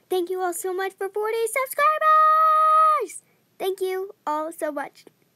Thank you all so much for 40 subscribers! Thank you all so much.